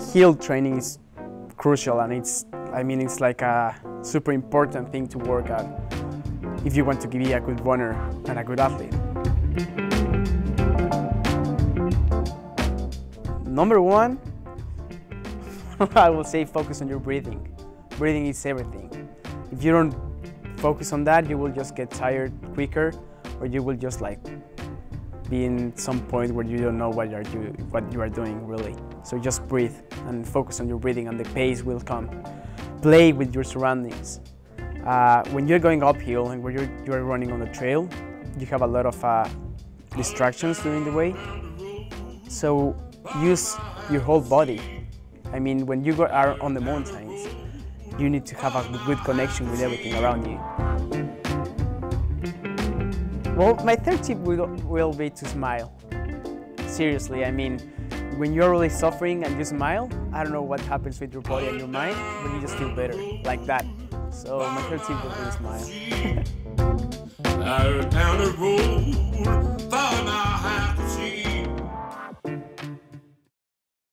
hill training is crucial, and it's like a super important thing to work at if you want to be a good runner and a good athlete. Number one, I will say focus on your breathing. Breathing is everything. If you don't focus on that, you will just get tired quicker, or you will just be in some point where you don't know what you are doing really. So just breathe and focus on your breathing, and the pace will come. Play with your surroundings. When you're going uphill and when you're running on the trail, you have a lot of distractions during the way. So use your whole body. I mean, when you are on the mountains, you need to have a good connection with everything around you. Well, my third tip will be to smile. Seriously, I mean, when you're really suffering and you smile, I don't know what happens with your body and your mind, but you just feel better, like that. So my third tip will be to smile. Down the road